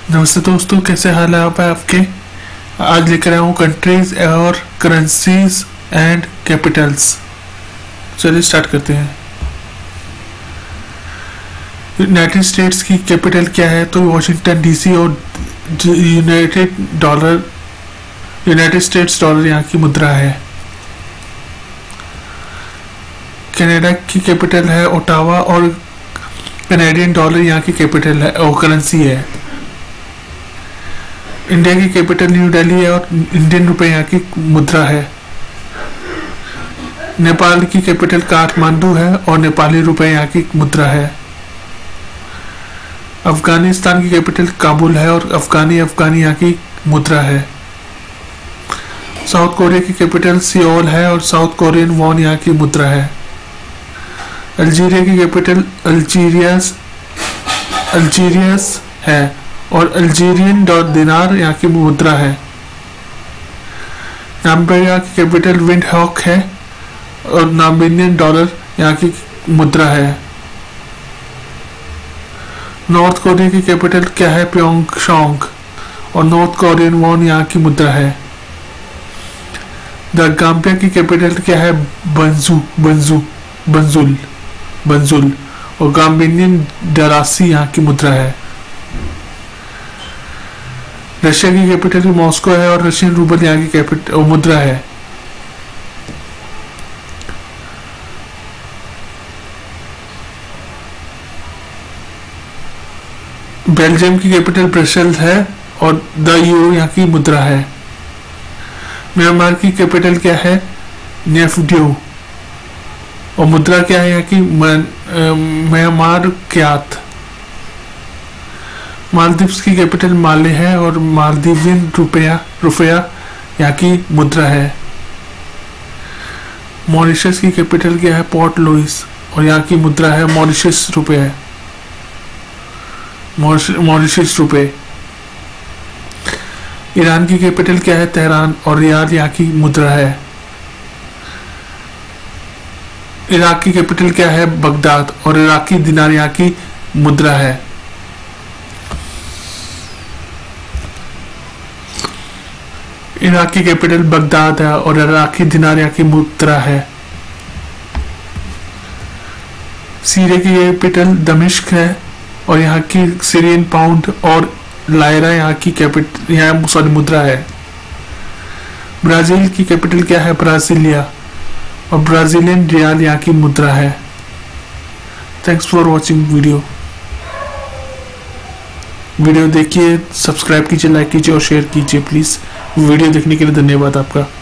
नमस्ते दोस्तों, कैसे हाल है आपके। आज लेकर आया हूँ कंट्रीज और करेंसीज एंड कैपिटल्स। चलिए स्टार्ट करते हैं। यूनाइटेड स्टेट्स की कैपिटल क्या है? तो वॉशिंगटन डीसी और यूनाइटेड स्टेट्स डॉलर यहाँ की मुद्रा है। कनाडा की कैपिटल है ओटावा और कनाडियन डॉलर यहाँ की कैपिटल है और करेंसी है। इंडिया की कैपिटल न्यू दिल्ली है और इंडियन रुपए यहाँ की मुद्रा है। नेपाल की कैपिटल काठमांडू है और नेपाली रुपए यहाँ की मुद्रा है। अफगानिस्तान की कैपिटल काबुल है और अफगानी यहाँ की मुद्रा है। साउथ कोरिया की कैपिटल सियोल है और साउथ कोरियन वॉन यहाँ की मुद्रा है। अल्जीरिया की कैपिटल अल्जीरियस है और अल्जीरियन दिनार यहाँ की मुद्रा है। नामीबिया की कैपिटल विंडहॉक है और नामीबियन डॉलर यहाँ की मुद्रा है। नॉर्थ कोरिया की कैपिटल क्या है? प्योंगयांग और नॉर्थ कोरियन वॉन यहाँ की मुद्रा है। द गाम्बिया की कैपिटल क्या है? बंजुल और गाम्बियन डरासी यहाँ की मुद्रा है। रशिया की कैपिटल मॉस्को है और रशियन रूबल यहाँ की कैपिटल मुद्रा है। बेल्जियम की कैपिटल ब्रसेल्स है और द यूरो यहाँ की मुद्रा है। म्यांमार की कैपिटल क्या है? नेफ्यू और मुद्रा क्या है यहाँ की? म्यांमार क्यात। मालदीव्स की कैपिटल माले है और मालदीवियन रुपया यहाँ की मुद्रा है। मॉरिशस की कैपिटल क्या है? पोर्ट लुइस और यहाँ की मुद्रा है मॉरिशस रुपये। मॉरिशस रुपये। ईरान की कैपिटल क्या है? तेहरान और रियाल यहाँ की मुद्रा है। इराक की कैपिटल क्या है? बगदाद और इराकी दिनार यहाँ की मुद्रा है। इराक की कैपिटल बगदाद है और इराकी दिनार यहाँ की मुद्रा है। सीरिया की कैपिटल दमिश्क है और यहाँ की सीरियन पाउंड और लायरा यहाँ की मुद्रा है। ब्राजील की कैपिटल क्या है? ब्राजीलिया और ब्राजीलियन रियाल यहाँ की मुद्रा है। थैंक्स फॉर वॉचिंग वीडियो देखिए, सब्सक्राइब कीजिए, लाइक कीजिए और शेयर कीजिए प्लीज। वीडियो देखने के लिए धन्यवाद आपका।